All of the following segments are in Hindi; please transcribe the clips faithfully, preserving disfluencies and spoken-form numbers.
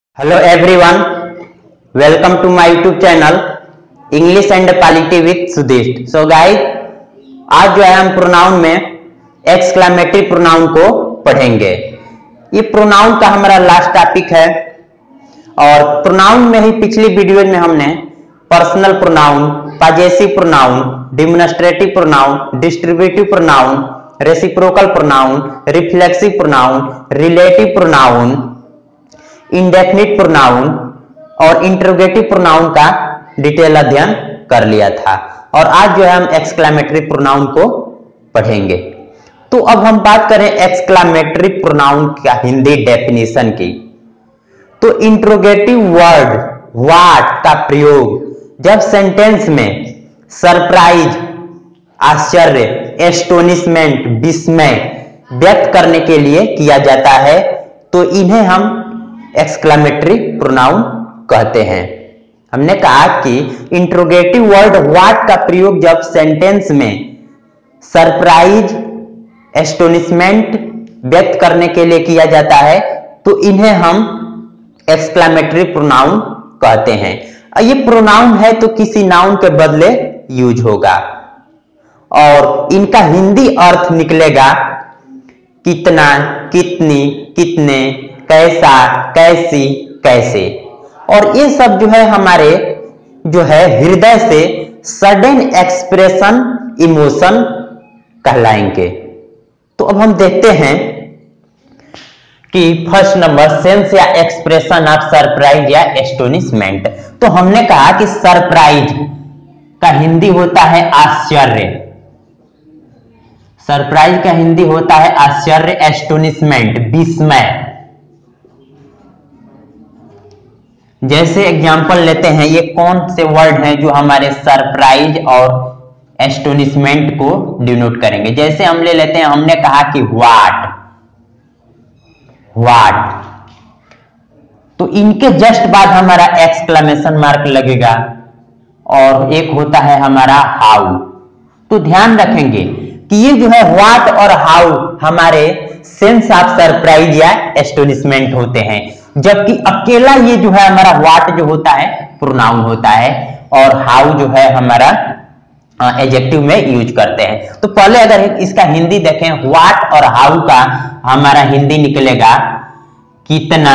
Hello everyone, welcome to my YouTube channel English and polity with Sudhir. So guys, आज जो है हम प्रोनाउन में एक्सक्लेमेटरी प्रोनाउन को पढ़ेंगे। ये प्रोनाउन का हमारा लास्ट टॉपिक है और प्रोनाउन में ही पिछली वीडियो में हमने personal pronoun, possessive pronoun, demonstrative pronoun, distributive pronoun, reciprocal pronoun, reflexive pronoun, relative pronoun, indefinite pronoun और इंटरोगेटिव प्रोनाउन का डिटेल अध्ययन कर लिया था और आज जो है हम एक्सक्लेमेटरी प्रोनाउन को पढ़ेंगे। तो अब हम बात करें एक्सक्लेमेटरी प्रोनाउन का हिंदी डेफिनेशन की। तो इंटरोगेटिव वर्ड व्हाट का प्रयोग जब सेंटेंस में सरप्राइज, आश्चर्य, एस्टोनिशमेंट, विस्मय व्यक्त करने के लिए किया जाता है तो इन्हें हम एक्सक्लेमेटरी प्रोनाउन कहते हैं। हमने कहा कि इंटरोगेटिव वर्ड व्हाट का प्रयोग जब सेंटेंस में सरप्राइज, एस्टोनिशमेंट व्यक्त करने के लिए किया जाता है तो इन्हें हम एक्सक्लेमेटरी प्रोनाउन कहते हैं। ये प्रोनाउन है तो किसी नाउन के बदले यूज होगा और इनका हिंदी अर्थ निकलेगा कितना, कितनी, कितने, कैसा, कैसी, कैसे। और ये सब जो है हमारे जो है हृदय से सडन एक्सप्रेशन, इमोशन कहलाएंगे। तो अब हम देखते हैं कि फर्स्ट नंबर सेंस या एक्सप्रेशन ऑफ सरप्राइज या एस्टोनिशमेंट। तो हमने कहा कि सरप्राइज का हिंदी होता है आश्चर्य, सरप्राइज का हिंदी होता है आश्चर्य, एस्टोनिशमेंट विस्मय। जैसे एग्जांपल लेते हैं, ये कौन से वर्ड हैं जो हमारे सरप्राइज और एस्टोनिशमेंट को डिनोट करेंगे। जैसे हम ले लेते हैं, हमने कहा कि व्हाट, व्हाट, तो इनके जस्ट बाद हमारा एक्सक्लेमेशन मार्क लगेगा और एक होता है हमारा हाउ। तो ध्यान रखेंगे कि ये जो है व्हाट और हाउ हमारे सेंस ऑफ सरप्राइज या एस्टोनिशमेंट होते हैं, जबकि अकेला ये जो है हमारा व्हाट जो होता है प्रोनाउन होता है और हाउ जो है हमारा एडजेक्टिव में यूज करते हैं। तो पहले अगर इसका हिंदी देखें, व्हाट और हाउ का हमारा हिंदी निकलेगा कितना,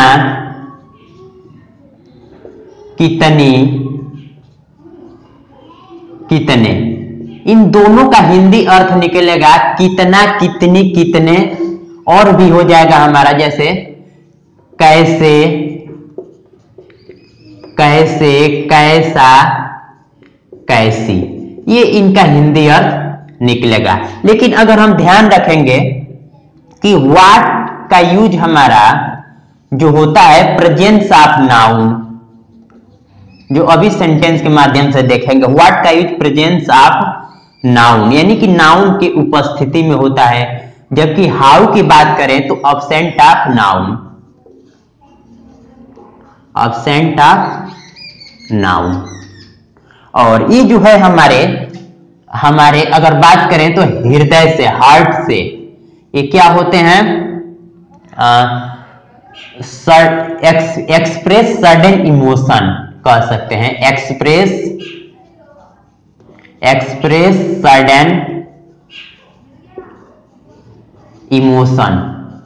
कितनी, कितने। इन दोनों का हिंदी अर्थ निकलेगा कितना, कितनी, कितने, और भी हो जाएगा हमारा जैसे कैसे, कैसे, कैसा, कैसी। ये इनका हिंदी अर्थ निकलेगा। लेकिन अगर हम ध्यान रखेंगे कि व्हाट का यूज हमारा जो होता है प्रेजेंस ऑफ नाउन, जो अभी सेंटेंस के माध्यम से देखेंगे, व्हाट का यूज प्रेजेंस ऑफ नाउन यानी कि नाउन की उपस्थिति में होता है, जबकि हाउ की बात करें तो absent of noun, absent of noun. और ये जो है हमारे हमारे अगर बात करें तो हृदय से, हार्ट से, ये क्या होते हैं, sir, ex, express sudden emotion कह सकते हैं, एक्सप्रेस एक्सप्रेस सडन इमोशन,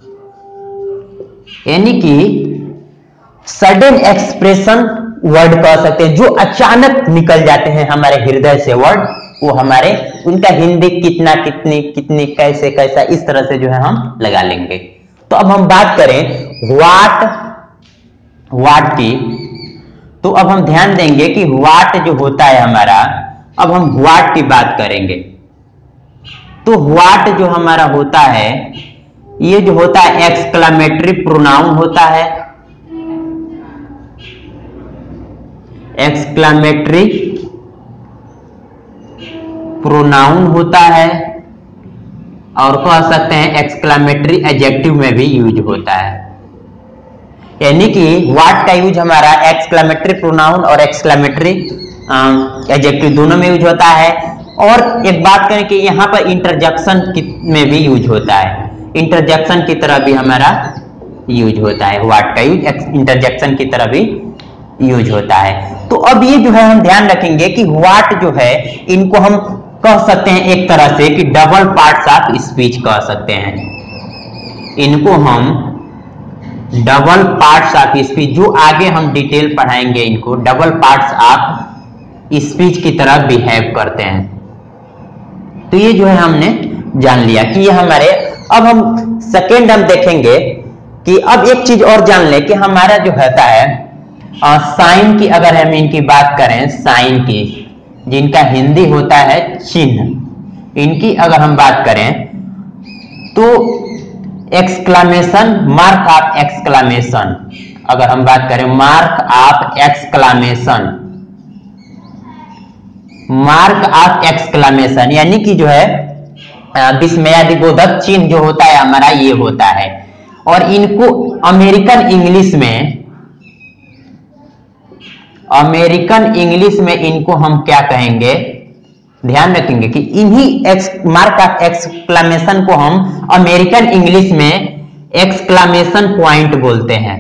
यानी कि सडन एक्सप्रेशन वर्ड कह सकते हैं, जो अचानक निकल जाते हैं हमारे हृदय से वर्ड, वो हमारे उनका हिंदी कितना, कितनी, कितनी, कैसे, कैसा, इस तरह से जो है हम लगा लेंगे। तो अब हम बात करें व्हाट, व्हाट की। तो अब हम ध्यान देंगे कि व्हाट जो होता है हमारा, अब हम व्हाट की बात करेंगे। तो व्हाट जो हमारा होता है, ये जो होता है एक्सक्लेमेटरी प्रोनाउन होता है, एक्सक्लेमेटरी प्रोनाउन होता है और कह सकते हैं एक्सक्लेमेटरी एडजेक्टिव में भी यूज होता है। यानी कि व्हाट का यूज हमारा एक्सक्लेमेटरी प्रोनाउन और एक्सक्लेमेटरी एडजेक्टिव दोनों में यूज होता है। और एक बात करें कि यहाँ पर इंटरजेक्शन में भी यूज होता है, इंटरजेक्शन की तरह भी हमारा यूज होता है, व्हाट का यूज इंटरजेक्शन की तरह भी यूज होता है। तो अब ये जो है हम ध्यान रखेंगे कि व्हाट जो है इनको हम कह सकते हैं एक तरह से कि डबल पार्ट्स ऑफ स्पीच कह सकते हैं। इनको हम डबल पार्ट्स ऑफ स्पीच, जो आगे हम डिटेल पढ़ाएंगे, इनको डबल पार्ट्स ऑफ स्पीच की तरह बिहेव करते हैं। तो ये जो है हमने जान लिया कि ये हमारे, अब हम सेकेंड हम देखेंगे कि अब एक चीज और जान ले कि हमारा जो होता है साइन की, अगर हम इनकी बात करें साइन की, जिनका हिंदी होता है चिन्ह, इनकी अगर हम बात करें तो एक्सक्लामेशन, मार्क ऑफ एक्सक्लामेशन, अगर हम बात करें mark of exclamation, mark of exclamation यानी कि जो है विस्मयादिबोधक चिन्ह जो होता है हमारा ये होता है। और इनको अमेरिकन इंग्लिश में, अमेरिकन इंग्लिश में इनको हम क्या कहेंगे, ध्यान रखेंगे कि इन्हीं एक्स मार्क ऑफ एक्सक्लामेशन को हम अमेरिकन इंग्लिश में एक्सक्लामेशन पॉइंट बोलते हैं,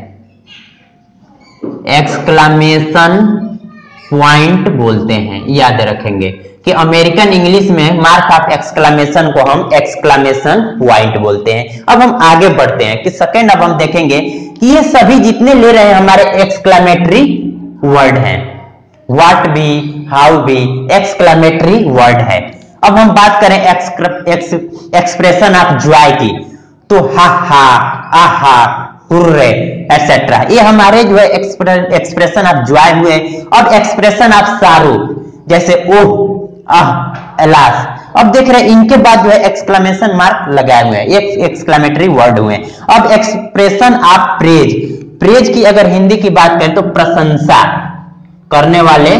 एक्सक्लामेशन पॉइंट बोलते हैं। याद रखेंगे कि अमेरिकन इंग्लिश में मार्क ऑफ एक्सक्लामेशन को हम एक्सक्लामेशन पॉइंट बोलते हैं। अब हम आगे बढ़ते हैं कि सेकंड, अब हम देखेंगे कि ये सभी जितने ले रहे हैं हमारे एक्सक्लामेटरी वर्ड हैं, व्हाट भी, हाउ भी एक्सक्लामेटरी वर्ड है। अब हम बात करें एक्स, एक्सप्रेशन ऑफ जॉय की, तो हा हा, आहा, हुर्रे एटसेट्रा, ये हमारे जो है एक्सप्रेशन ऑफ जॉय हुए। अब एक्सप्रेशन ऑफ सारो, जैसे ओह, आह, अलास, अब देख रहे हैं इनके बाद जो है एक्सक्लामेशन मार्क लगाए हुए हैं, ये एक्सक्लामेटरी वर्ड हुए। अब एक्सप्रेशन ऑफ प्रेज, प्रेज की अगर हिंदी की बात करें तो प्रशंसा करने वाले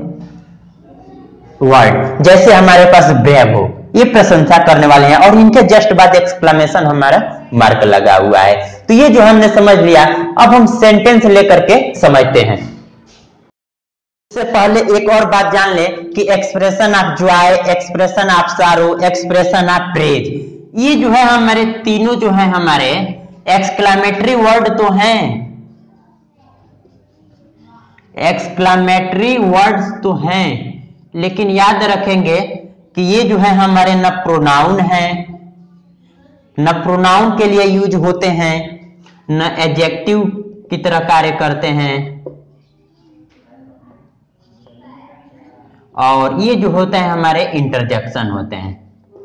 वर्ड, जैसे हमारे पास ब्रेव हो, ये प्रशंसा करने वाले हैं और इनके जस्ट बाद एक्सक्लामेशन हमारा मार्क लगा हुआ है। तो ये जो हमने समझ लिया, अब हम सेंटेंस लेकर के समझते हैं। इससे पहले एक और बात जान ले कि expression of joy, expression of sorrow, expression of praise, ये जो है हमारे तीनों जो है हमारे एक्सक्लामेटरी वर्ड तो हैं, एक्सक्लामेटरी वर्ड्स तो हैं, लेकिन याद रखेंगे कि ये जो है हमारे न प्रोनाउन है, न प्रोनाउन के लिए यूज होते हैं, न एडजेक्टिव की तरह कार्य करते हैं, और ये जो होते हैं हमारे इंटरजेक्शन होते हैं।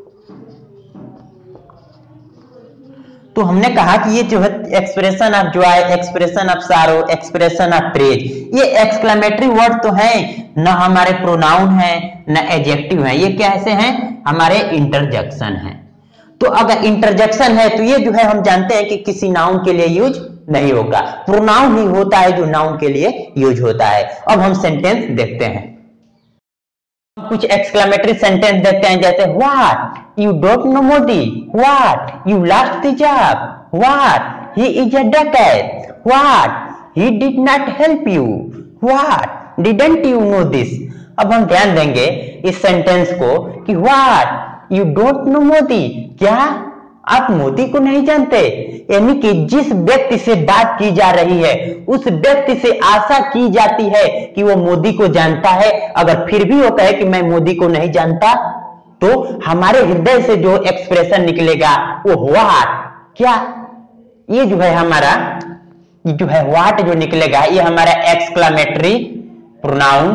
तो हमने कहा कि ये जो है expression of joy, expression of sorrow, expression of praise, ये एक्सक्लेमेटरी वर्ड तो हैं, न हमारे प्रोनाउन है न एडजेक्टिव है, ये कैसे हैं, हमारे इंटरजेक्शन है। तो अगर इंटरजेक्शन है तो ये जो है हम जानते हैं कि किसी नाउन के लिए यूज नहीं होगा, प्रोनाउन ही होता है जो नाउन के लिए यूज होता है। अब हम सेंटेंस देखते हैं, कुछ एक्सक्लेमेटरी सेंटेंस देखते हैं, जैसे what you don't know Modi, what you lost the job, what he is a dacoit, what he did not help you, what didn't you know this. अब हम ध्यान देंगे इस सेंटेंस को कि what you don't know Modi, क्या आप मोदी को नहीं जानते, यानी कि जिस व्यक्ति से बात की जा रही है उस व्यक्ति से आशा की जाती है कि वो मोदी को जानता है। अगर फिर भी वो कहे कि मैं मोदी को नहीं जानता, तो हमारे हृदय से जो एक्सप्रेशन निकलेगा वो व्हाट, क्या, ये जो है हमारा ये जो है व्हाट जो निकलेगा ये हमारा एक्सक्लेमेटरी प्रोनाउन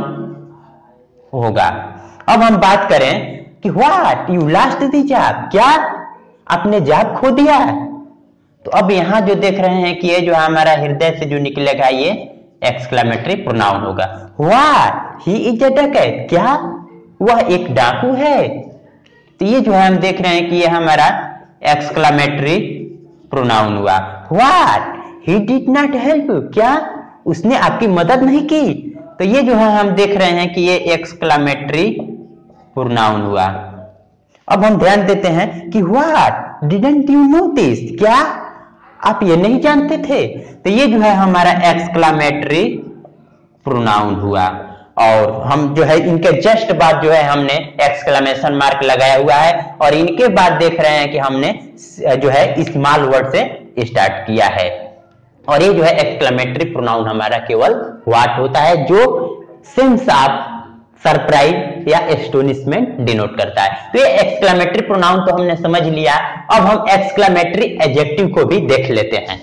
होगा। अब हम बात करें कि what you lost the job, क्या आपने जॉब खो दिया। तो अब यहां जो देख रहे हैं कि ये जो हमारा हृदय से जो निकलेगा ये एक्सक्लेमेटरी प्रोनाउन होगा। What he is a dacoit, क्या वह एक डाकू है। तो ये जो है हम देख रहे हैं कि ये हमारा एक्सक्लेमेटरी प्रोनाउन हुआ। What he did not help, क्या उसने आपकी मदद नहीं की। तो ये जो है हम देख रहे हैं कि ये एक्सक्लेमेटरी प्रोनाउन हुआ। अब हम ध्यान देते हैं कि what didn't you know this, क्या आप ये नहीं जानते थे। तो ये जो है हमारा एक्सक्लेमेटरी प्रोनाउन हुआ। और हम जो है इनके जस्ट बाद जो है हमने एक्सक्लेमेशन मार्क लगाया हुआ है, और इनके बाद देख रहे हैं कि हमने जो है स्मॉल वर्ड से स्टार्ट किया है। और ये जो है एक्सक्लेमेटरी प्रोनाउन हमारा केवल व्हाट होता है, जो सेंस ऑफ सरप्राइज या एस्टोनिशमेंट डिनोट करता है। तो ये एक्सक्लेमेटरी प्रोनाउन तो हमने समझ लिया, अब हम एक्सक्लेमेटरी एडजेक्टिव को भी देख लेते हैं।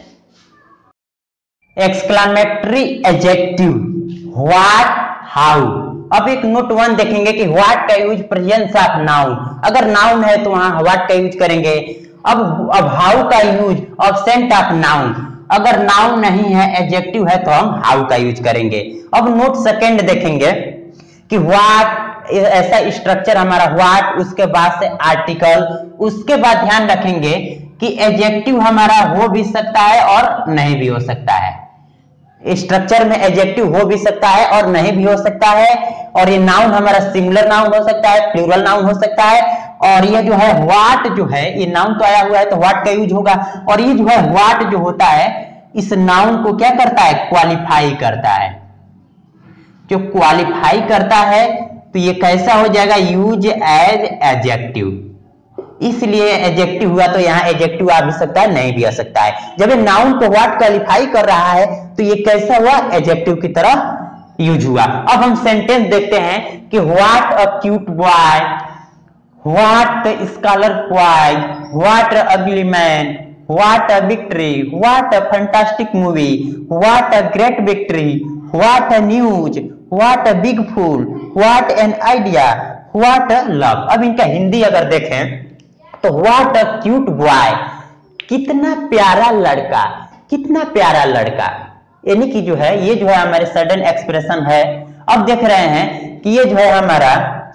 Exclamatory adjective what, how. अब एक नोट वन देखेंगे कि व्हाट का यूज प्रेजेंस ऑफ नाउन, अगर नाउन है तो वहां व्हाट का यूज करेंगे। अब अब हाउ का यूज एब्सेंट ऑफ नाउन, अगर नाउन नहीं है एडजेक्टिव है तो हम हाउ का यूज करेंगे। अब नोट सेकंड देखेंगे कि व्हाट, ऐसा स्ट्रक्चर हमारा व्हाट, उसके बाद से आर्टिकल, उसके बाद ध्यान रखेंगे कि एडजेक्टिव हमारा हो भी सकता है और नहीं भी हो सकता है। स्ट्रक्चर में एडजेक्टिव हो भी सकता है और नहीं भी हो सकता है, और ये नाउन हमारा सिंगुलर नाउन हो सकता है, प्लूरल नाउन हो सकता है। और ये जो है व्हाट जो है, ये नाउन तो आया हुआ है तो व्हाट का यूज होगा, और ये जो है व्हाट जो होता है इस नाउन को क्या करता है, क्वालिफाई करता है। जो क्वालिफाई करता है तो ये कैसा हो जाएगा, यूज एज एडजेक्टिव, इसलिए एडजेक्टिव हुआ तो यहाँ एडजेक्टिव आ भी सकता है, नहीं भी आ सकता है। जब ये नाउन को व्हाट क्वालिफाई कर रहा है तो ये कैसा हुआ, एडजेक्टिव की तरह यूज हुआ। अब हम सेंटेंस देखते हैं कि what a cute boy, what scholar boy, what a ugly man, what a victory, what a fantastic movie, what a great victory, what a news, what a big fool, what an idea, what a love. अब इनका हिंदी अगर देखें तो व्हाट अ क्यूट बॉय, कितना प्यारा लड़का, कितना प्यारा लड़का, यानी कि जो है ये जो है हमारे सडन एक्सप्रेशन है। अब देख रहे हैं कि ये जो है हमारा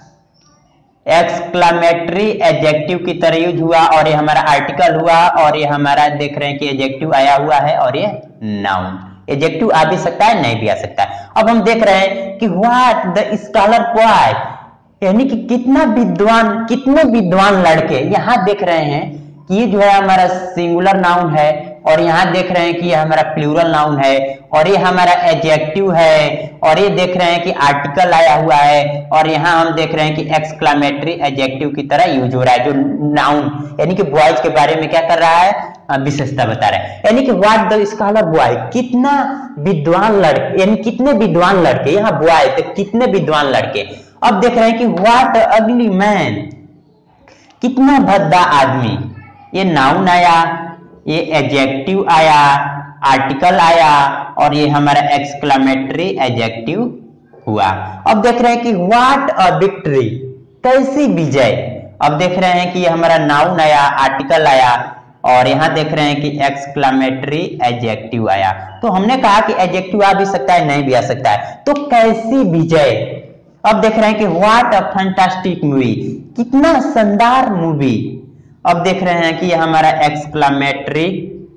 एक्सक्लेमेटरी एडजेक्टिव की तरह यूज हुआ, और ये हमारा आर्टिकल हुआ, और ये हमारा देख रहे हैं कि एडजेक्टिव आया हुआ है, और ये नाउन। एडजेक्टिव आ भी सकता है, नहीं भी आ सकता है। अब हम देख रहे हैं कि व्हाट द स्कॉलर बॉय, यानी कि कितना विद्वान, कितने विद्वान लड़के। यहां देख रहे हैं कि ये जो है हमारा सिंगुलर नाउन है, और यहां देख रहे हैं कि ये हमारा प्लूरल नाउन है, और ये हमारा एडजेक्टिव है, और ये देख रहे हैं कि आर्टिकल आया हुआ है, और यहां हम देख रहे हैं कि एक्सक्लेमेटरी एडजेक्टिव की तरह यूज हो रहा है, जो नाउन यानी कि बॉयज के बारे में क्या कर रहा है, विशेषता बता रहा है। यानी कि व्हाट द स्कॉलर बॉय, कितना विद्वान लड़के, यानी कितने विद्वान लड़के, यहाँ बॉय तो कितने विद्वान लड़के। अब देख रहे हैं कि व्हाट अगली मैन, कितना भद्दा आदमी। ये नाउन आया, ये एडजेक्टिव आया, आर्टिकल आया, और ये हमारा एक्सक्लेमेटरी एडजेक्टिव हुआ। अब देख रहे हैं कि व्हाट अ विक्ट्री, कैसी विजय। अब देख रहे हैं कि ये हमारा नाउन आया, आर्टिकल आया, और यहां देख रहे हैं कि एक्सक्लेमेटरी एडजेक्टिव आया। तो हमने कहा कि एडजेक्टिव आ भी सकता है, नहीं भी आ सकता है। तो कैसी विजय। अब देख रहे हैं कि व्हाट अ फैंटास्टिक मूवी, कितना शानदार मूवी। अब देख रहे हैं कि ये हमारा एक्सक्लेमेटरी,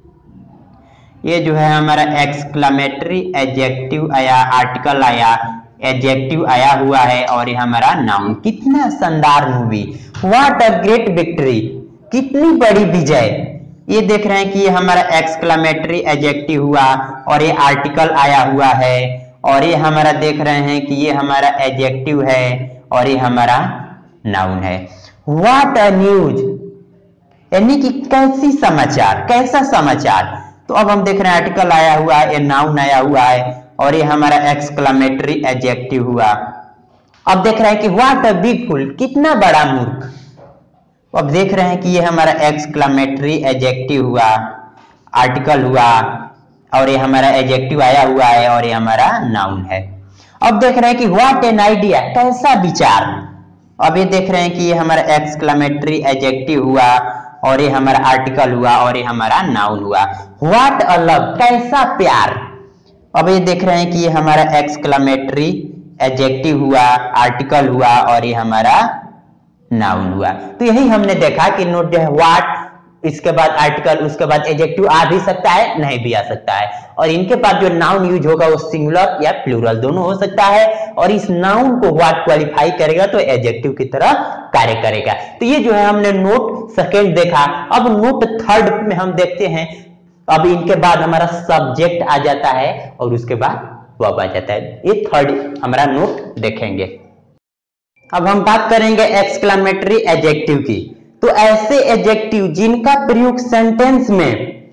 ये जो है हमारा एक्सक्लेमेटरी एडजेक्टिव आया, आर्टिकल आया, एडजेक्टिव आया हुआ है, और ये हमारा नाउन, कितना शानदार movie. What a great victory, कितनी बड़ी विजय। ये देख रहे हैं कि ये हमारा एक्सक्लेमेटरी एडजेक्टिव हुआ, और ये आर्टिकल आया हुआ है, और ये हमारा देख रहे हैं कि ये हमारा एडजेक्टिव है, और ये हमारा नाउन है। व्हाट अ न्यूज, यानी कि कैसी समाचार, कैसा समाचार। तो अब हम देख रहे हैं आर्टिकल आया हुआ है, ये नाउन आया हुआ है, और ये हमारा एक्सक्लेमेटरी एडजेक्टिव हुआ। अब देख रहे हैं कि व्हाट अ बिग फूल, कितना बड़ा मूर्ख। अब देख रहे हैं कि ये हमारा एक्सक्लेमेटरी एडजेक्टिव हुआ, आर्टिकल हुआ, और ये हमारा एडजेक्टिव आया हुआ है, और ये हमारा नाउन है। अब देख रहे हैं कि व्हाट एन आइडिया, कैसा विचार। अब ये देख रहे हैं कि ये हमारा एक्सक्लेमेटरी एडजेक्टिव हुआ, और ये हमारा आर्टिकल हुआ, और ये हमारा नाउन हुआ। व्हाट अ लव, कैसा प्यार। अब ये देख रहे हैं कि ये हमारा एक्सक्लेमेटरी एडजेक्टिव हुआ, आर्टिकल हुआ, और ये हमारा नाउन हुआ। तो यही हमने देखा कि नोट जो है व्हाट, इसके बाद आर्टिकल, उसके बाद एडजेक्टिव आ भी सकता है, नहीं भी आ सकता है, और इनके पास जो नाउन यूज होगा वो सिंगुलर या प्लूरल दोनों हो सकता है, और इस नाउन को व्हाट क्वालिफाई करेगा तो एडजेक्टिव की तरह कार्य करेगा। तो ये जो है हमने नोट सेकेंड देखा। अब नोट थर्ड में हम देखते हैं, अब इनके बाद हमारा सब्जेक्ट आ जाता है, और उसके बाद वर्ब आ जाता है। ये थर्ड हमारा नोट देखेंगे। अब हम बात करेंगे एक्सक्लेमेटरी एडजेक्टिव की। तो ऐसे एडजेक्टिव जिनका प्रयोग सेंटेंस में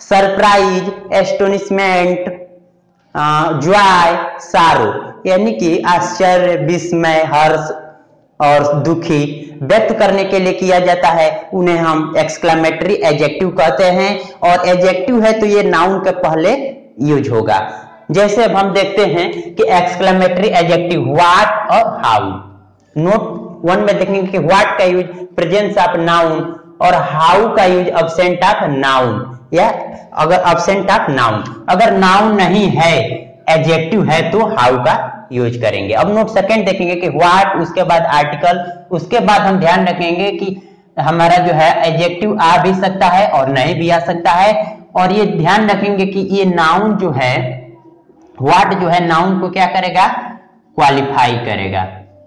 सरप्राइज, एस्टोनिशमेंट, जॉय, सारो, यानी कि आश्चर्य, विस्मय, हर्ष और दुखी व्यक्त करने के लिए किया जाता है, उन्हें हम एक्सक्लेमेटरी एडजेक्टिव कहते हैं। और एडजेक्टिव है तो ये नाउन के पहले यूज होगा। जैसे अब हम देखते हैं कि एक्सक्लेमेटरी एडजेक्टिव व्हाट और हाउ। नोट वन में देखेंगे कि व्हाट का यूज प्रेजेंस ऑफ नाउन और हाउ का यूज अब्सेंट ऑफ नाउन, या अगर अब्सेंट ऑफ नाउन, अगर नाउन नहीं है एडजेक्टिव है तो हाउ का यूज करेंगे। अब नोट सेकंड देखेंगे कि व्हाट, उसके बाद आर्टिकल, उसके बाद हम ध्यान रखेंगे कि हमारा जो है एडजेक्टिव आ भी सकता है और नहीं भी आ सकता है। और ये ध्यान रखेंगे कि ये नाउन जो है, व्हाट जो है नाउन को क्या करेगा, क्वालिफाई करेगा।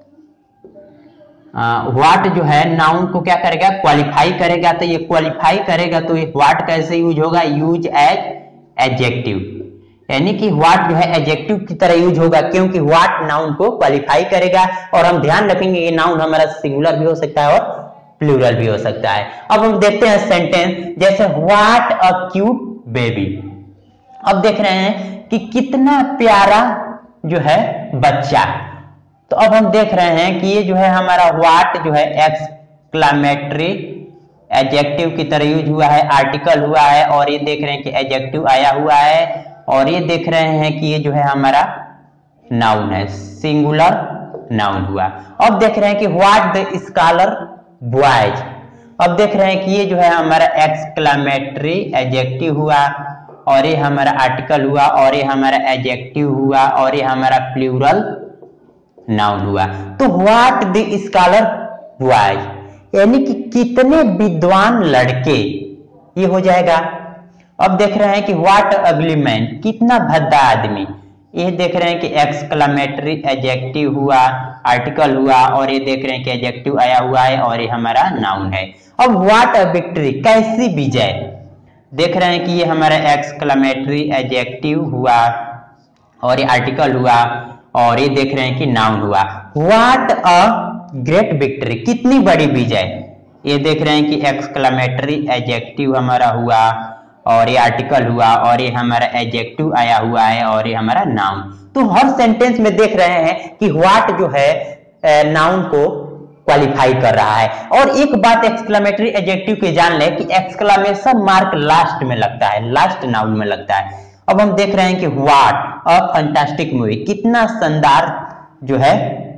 व्हाट जो है नाउन को क्या करेगा, क्वालिफाई करेगा। तो ये क्वालिफाई करेगा तो ये व्हाट कैसे यूज होगा, यूज एज एडजेक्टिव, यानी कि व्हाट जो है एडजेक्टिव की तरह यूज होगा, क्योंकि व्हाट नाउन को क्वालिफाई करेगा। और हम ध्यान रखेंगे ये नाउन हमारा सिंगुलर भी हो सकता है और प्लूरल भी हो सकता है। अब हम देखते हैं सेंटेंस, जैसे व्हाट अ क्यूट बेबी। अब देख रहे हैं कि कितना प्यारा जो है बच्चा। तो अब हम देख रहे हैं कि ये जो है हमारा व्हाट जो है एक्सक्लेमेटरी एडजेक्टिव की तरह यूज हुआ है, आर्टिकल हुआ है, और ये देख रहे हैं कि एडजेक्टिव आया हुआ है, और ये देख रहे हैं कि ये जो है हमारा नाउन है, सिंगुलर नाउन हुआ। अब देख रहे हैं कि व्हाट द स्कॉलर बॉयज। अब देख रहे हैं कि ये जो है हमारा एक्सक्लेमेटरी एडजेक्टिव हुआ, और ये हमारा आर्टिकल हुआ, और ये हमारा एडजेक्टिव हुआ, और ये हमारा प्लूरल नाउन हुआ। तो व्हाट द स्कॉलर बॉयज, यानी कि कितने विद्वान लड़के, ये हो जाएगा। अब देख रहे हैं कि व्हाट अगली मैन, कितना भद्दा आदमी। ये देख रहे हैं कि एक्सक्लेमेटरी एडजेक्टिव हुआ, आर्टिकल हुआ, और ये देख रहे हैं कि एडजेक्टिव आया हुआ है, और ये हमारा नाउन है। अब व्हाट अ विक्ट्री, कैसी विजय। देख रहे हैं कि ये हमारा एक्सक्लेमेटरी एडजेक्टिव हुआ, और ये आर्टिकल हुआ, और ये देख रहे हैं कि नाउन हुआ। व्हाट अ ग्रेट विक्ट्री, कितनी बड़ी विजय। ये देख रहे हैं कि एक्सक्लेमेटरी एडजेक्टिव हमारा हुआ, और ये आर्टिकल हुआ, और ये हमारा एडजेक्टिव आया हुआ है, और ये हमारा नाउन। तो हर सेंटेंस में देख रहे हैं कि व्हाट जो है नाउन को क्वालिफाई कर रहा है। और एक बात एक्सक्लेमेटरी एडजेक्टिव की जान ले कि एक्सक्लेमेशन मार्क लास्ट में लगता है, लास्ट नाउन में लगता है। अब हम देख रहे हैं कि व्हाट अ फैंटास्टिक मूवी, कितना शानदार जो है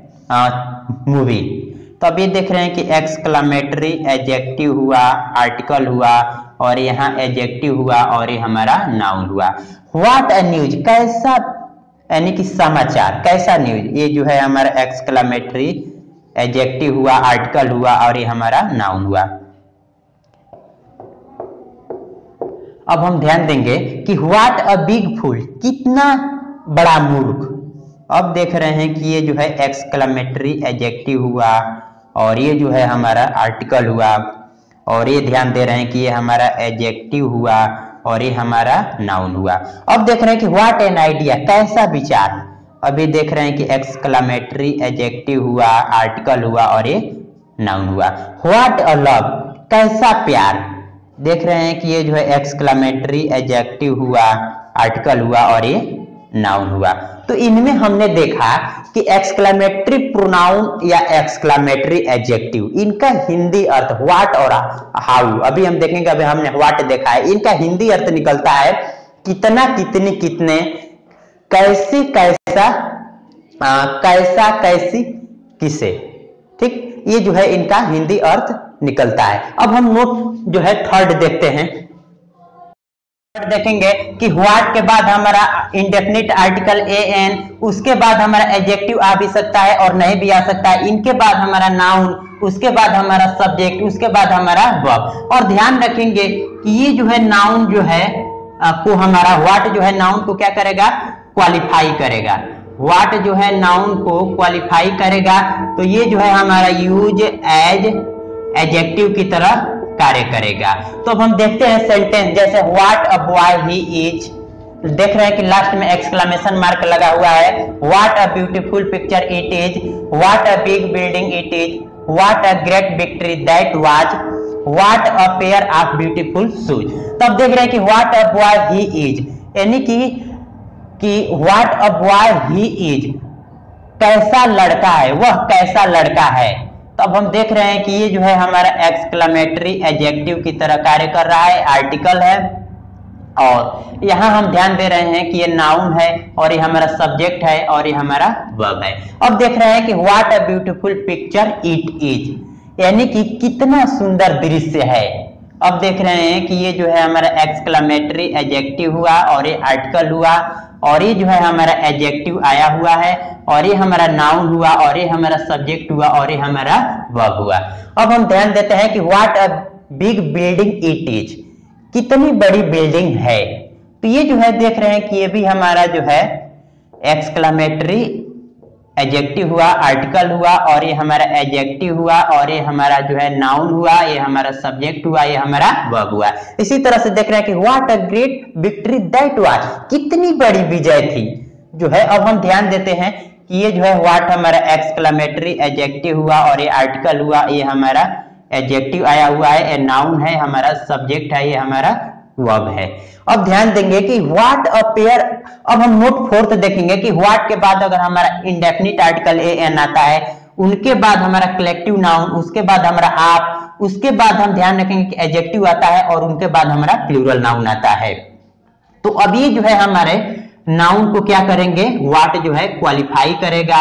मूवी। तो अब ये देख रहे हैं कि एक्सक्लेमेटरी एडजेक्टिव हुआ, आर्टिकल हुआ, और यहाँ एडजेक्टिव हुआ, और ये हमारा नाउन हुआ। व्हाट अ न्यूज, कैसा, यानी कि समाचार, कैसा न्यूज। ये जो है हमारा एक्सक्लेमेटरी एडजेक्टिव हुआ, आर्टिकल हुआ, और ये हमारा नाउन हुआ। अब हम ध्यान देंगे कि व्हाट अ बिग फूल, कितना बड़ा मूर्ख। अब देख रहे हैं कि ये जो है एक्सक्लेमेटरी एडजेक्टिव हुआ, और ये जो है हमारा आर्टिकल हुआ, और ये ध्यान दे रहे हैं कि ये हमारा एडजेक्टिव हुआ, और ये हमारा नाउन हुआ। अब देख रहे हैं कि व्हाट एन आइडिया, कैसा विचार। अभी देख रहे हैं कि एक्सक्लेमेटरी एडजेक्टिव हुआ, आर्टिकल हुआ, और ये नाउन हुआ। व्हाट अ लव, कैसा प्यार। देख रहे हैं कि ये जो है एक्सक्लेमेटरी एडजेक्टिव हुआ, आर्टिकल हुआ, और ये नाउन हुआ। तो इनमें हमने देखा कि एक्सक्लेमेटरी प्रोनाउन या एक्सक्लेमेटरी एडजेक्टिव, इनका हिंदी अर्थ व्हाट और हाउ, अभी हम देखेंगे, अभी हमने व्हाट देखा है, इनका हिंदी अर्थ निकलता है कितना, कितनी, कितने, कैसी, कैसा, आ, कैसा, कैसी, किसे। ठीक, ये जो है इनका हिंदी अर्थ निकलता है। अब हम नोट जो है थर्ड देखते हैं। देखेंगे कि व्हाट के बाद हमारा इंडेफिनिट आर्टिकल ए एन, उसके बाद हमारा एडजेक्टिव आ भी सकता है और नहीं भी आ सकता है, इनके बाद हमारा नाउन, उसके बाद हमारा सब्जेक्ट, उसके बाद हमारा वर्ब। और ध्यान रखेंगे कि ये जो है नाउन जो है को हमारा व्हाट जो है नाउन को क्या करेगा, क्वालिफाई करेगा। व्हाट जो है नाउन को क्वालिफाई करेगा, तो ये जो है हमारा यूज एज एडजेक्टिव की तरह कार्य करेगा। तो अब हम देखते हैं सेंटेंस, जैसे what a boy he is. देख रहे हैं कि लास्ट में एक्सक्लेमेशन मार्क लगा हुआ है। What a beautiful picture it is, what a big building it is, what a great victory that was, what a pair of beautiful shoes. तब देख रहे हैं कि what a boy he is, यानी कि कि what a boy he is, कैसा लड़का है, वह कैसा लड़का है। तब हम देख रहे हैं कि ये जो है हमारा एक्सक्लेमेटरी एडजेक्टिव की तरह कार्य कर रहा है, आर्टिकल है। और यहां हम ध्यान दे रहे हैं कि ये नाउन है और ये हमारा सब्जेक्ट है और ये हमारा वर्ब है। अब देख रहे हैं कि what a beautiful picture it is, यानी कि कितना सुंदर दृश्य है। अब देख रहे हैं कि ये जो है हमारा एक्सक्लेमेटरी एडजेक्टिव हुआ और ये आर्टिकल हुआ और ये जो है हमारा एडजेक्टिव आया हुआ है और ये हमारा नाउन हुआ और ये हमारा सब्जेक्ट हुआ और ये हमारा वर्ब हुआ। अब हम ध्यान देते हैं कि what a big building it is, कितनी बड़ी बिल्डिंग है। तो ये जो है देख रहे हैं कि ये भी हमारा जो है एक्सक्लेमेटरी एडजेक्टिव हुआ, आर्टिकल हुआ और ये हमारा एडजेक्टिव हुआ और ये हमारा जो है नाउन हुआ, ये हमारा सब्जेक्ट हुआ, ये हमारा वर्ब हुआ। इसी तरह से देख रहे हैं कि what a great victory that was, कितनी बड़ी विजय थी जो है। अब हम ध्यान देते हैं कि ये जो है व्हाट हमारा एक्सक्लेमेटरी एडजेक्टिव हुआ और ये आर्टिकल हुआ, ये हमारा एडजेक्टिव आया हुआ है, ये नाउन है, हमारा सब्जेक्ट है, ये हमारा वर्ब है। अब ध्यान देंगे कि व्हाट अ पेयर, अब हम नोट फोर्थ देखेंगे कि व्हाट के बाद अगर हमारा इंडेफिनिट आर्टिकल ए एन आता है, उनके बाद हमारा कलेक्टिव नाउन, उसके बाद हमारा आप, उसके बाद हम ध्यान रखेंगे कि एडजेक्टिव आता है और उनके बाद हमारा प्लूरल नाउन आता है। तो अब ये जो है हमारे नाउन को क्या करेंगे, व्हाट जो है क्वालिफाई करेगा।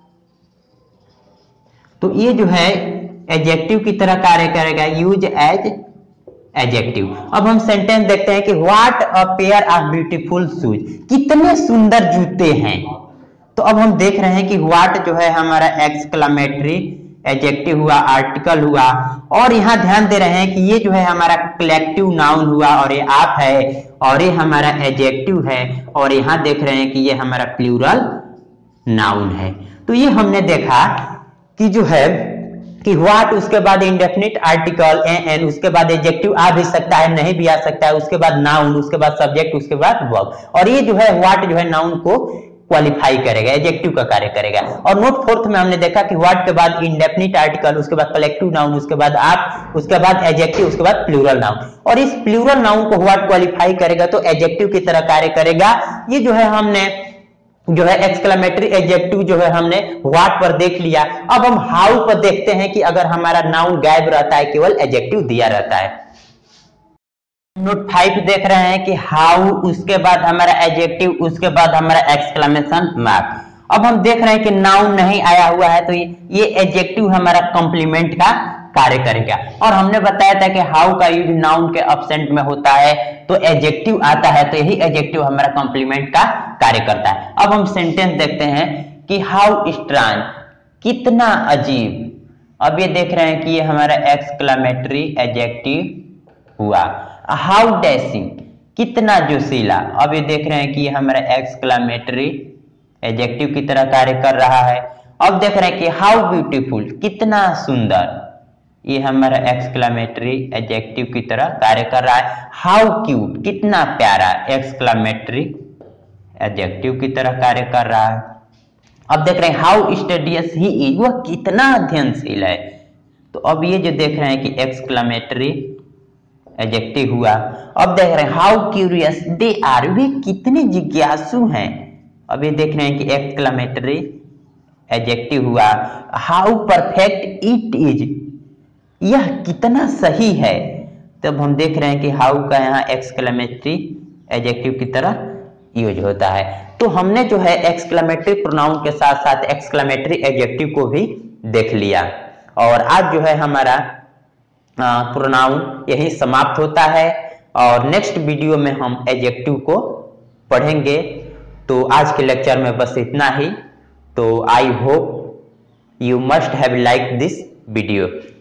तो ये जो है एडजेक्टिव की तरह कार्य करेगा, यूज एज एडजेक्टिव। अब हम सेंटेंस देखते हैं कि what a pair of beautiful shoes, कितने सुंदर जूते हैं। तो अब हम देख रहे हैं कि व्हाट जो है हमारा एक्सक्लेमेटरी एडजेक्टिव हुआ, आर्टिकल हुआ और यहां ध्यान दे रहे हैं कि ये जो है हमारा कलेक्टिव नाउन हुआ और ये आप है और ये हमारा एडजेक्टिव है और यहां देख रहे हैं कि ये हमारा प्लूरल नाउन है। तो ये हमने देखा कि जो है कि व्हाट, उसके बाद इंडेफिनिट आर्टिकल ए एन, उसके बाद एडजेक्टिव आ भी सकता है, नहीं भी आ सकता है, उसके बाद नाउन, उसके बाद सब्जेक्ट, उसके बाद वर्ब। और ये जो है व्हाट जो है नाउन को क्वालिफाई करेगा, एडजेक्टिव का कार्य करेगा। और नोट फोर्थ में हमने देखा कि व्हाट के बाद इंडेफिनिट आर्टिकल, उसके बाद कलेक्टिव नाउन, उसके बाद आप, उसके बाद एडजेक्टिव, उसके बाद प्लूरल नाउन। और इस प्लूरल नाउन को व्हाट क्वालिफाई करेगा तो एडजेक्टिव की तरह कार्य करेगा। ये जो है हमने जो है एक्सक्लेमेटरी एडजेक्टिव जो है हमने व्हाट पर देख लिया। अब हम हाउ पर देखते हैं कि अगर हमारा नाउन गायब रहता है, केवल एडजेक्टिव दिया रहता है। नोट फाइव देख रहे हैं कि हाउ, उसके बाद हमारा एडजेक्टिव, उसके बाद हमारा एक्सक्लेमेशन मार्क। अब हम देख रहे हैं कि नाउन नहीं आया हुआ है तो ये एडजेक्टिव हमारा कॉम्प्लीमेंट का कार्य करेगा। और हमने बताया था कि हाउ का यूज नाउन के अब्सेंट में होता है तो एडजेक्टिव आता है, तो यही एडजेक्टिव हमारा कॉम्प्लीमेंट का कार्य करता है। अब हम सेंटेंस देखते हैं कि हाउ स्ट्रांज, कितना अजीब। अब ये देख रहे हैं कि ये हमारा एक्सक्लेमेटरी एडजेक्टिव हुआ। हाउ डैशिंग, कितना जोशीला। अब ये देख रहे हैं कि ये हमारा एक्सक्लेमेटरी एडजेक्टिव की तरह कार्य कर रहा है। अब देख रहे हैं कि हाउ ब्यूटीफुल, कितना सुंदर, ये हमारा एक्सक्लेमेटरी एडजेक्टिव की तरह कार्य कर रहा है। हाउ क्यूट, कितना प्यारा, एक्सक्लेमेटरी एडजेक्टिव की तरह कार्य कर रहा है। अब देख रहे हैं हाउ स्टडियस ही इज, वह कितना अध्ययनशील है। तो अब ये जो देख रहे हैं कि एक्सक्लेमेटरी एडजेक्टिव हुआ। अब देख रहे हैं हाउ क्यूरियस दे आर, वे कितने जिज्ञासु हैं। अब ये देख रहे हैं कि एक्सक्लेमेटरी एडजेक्टिव हुआ। हाउ परफेक्ट इट इज, यह कितना सही है। तब हम देख रहे हैं कि हाउ का यहाँ एक्सक्लेमेटरी एडजेक्टिव की तरह यूज होता है। तो हमने जो है एक्सक्लेमेटरी प्रोनाउन के साथ साथ एक्सक्लेमेटरी एडजेक्टिव को भी देख लिया। और आज जो है हमारा प्रोनाउन यही समाप्त होता है और नेक्स्ट वीडियो में हम एडजेक्टिव को पढ़ेंगे। तो आज के लेक्चर में बस इतना ही। तो I hope you must have like this video.